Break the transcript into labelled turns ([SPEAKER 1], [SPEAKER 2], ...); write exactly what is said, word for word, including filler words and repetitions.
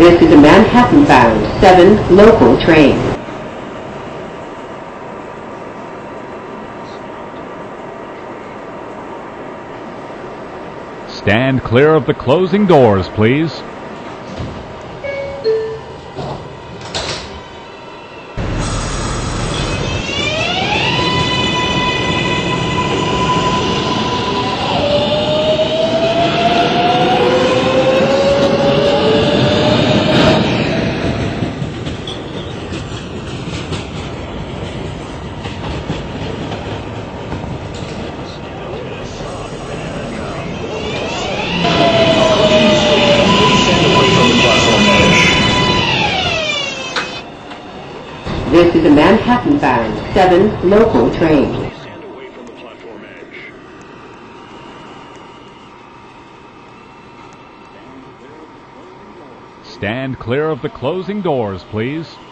[SPEAKER 1] This is a Manhattan-bound seven local train.
[SPEAKER 2] Stand clear of the closing doors, please.
[SPEAKER 1] This is a Manhattan-bound seven local train.
[SPEAKER 3] Stand away from the platform edge.
[SPEAKER 2] Stand clear of the closing doors, please.